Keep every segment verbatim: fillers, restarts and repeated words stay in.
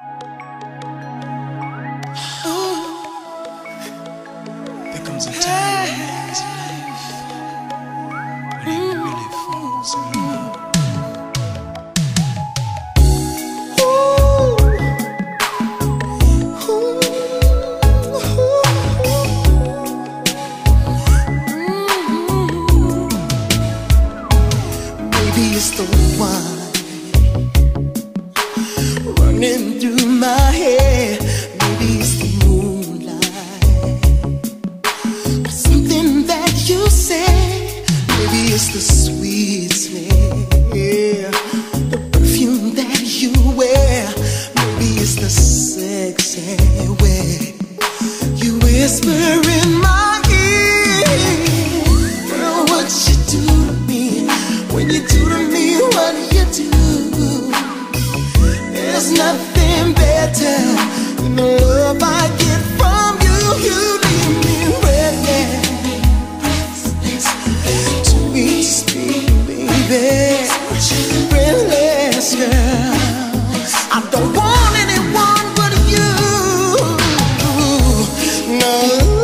There comes a time in a man's life when he really falls in love. Maybe it's the wine running through my head. Maybe it's the moonlight, something that you say. Maybe it's the sweet smell, the perfume that you wear. Maybe it's the sexy way you whisper in my ear. Girl, what you do to me, when you do to me, what do you do? There's nothing better than the love I get from you. You leave me breathless, sweet, sweet baby, breathless girl. I don't want anyone but you. No,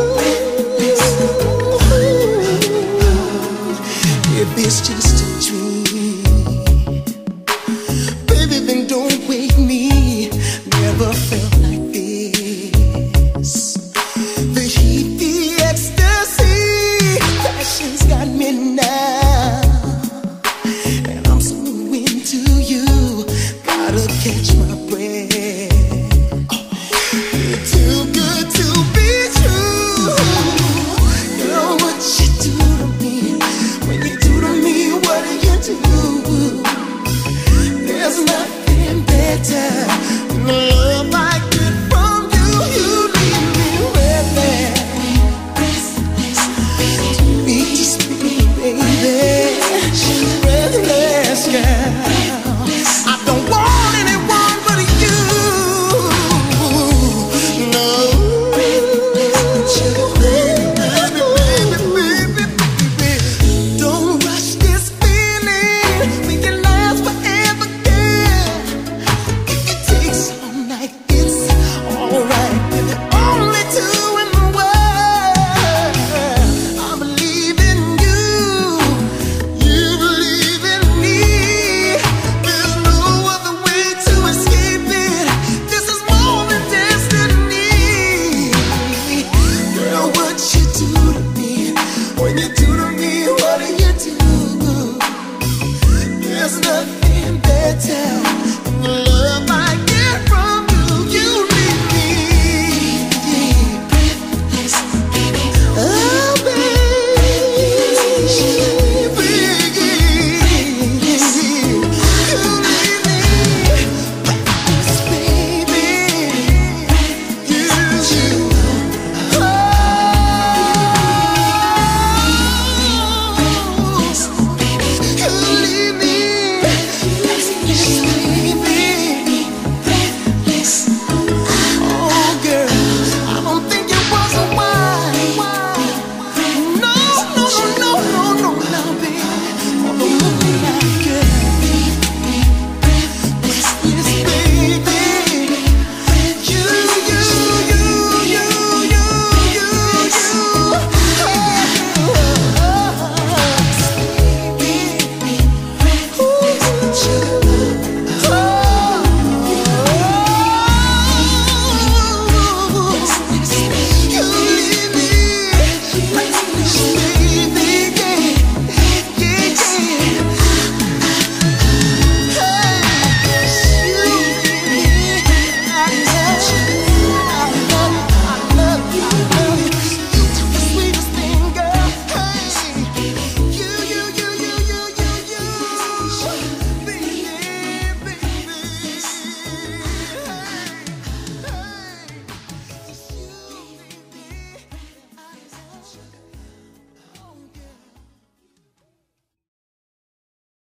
if it's just a dream, baby, then don't wake me. Never felt like this. The heat, the ecstasy, passion's got me now, and I'm so into you. Gotta catch my breath. You're too good to be true. Girl, what you do to me, when you do to me, what do you do? There's nothing better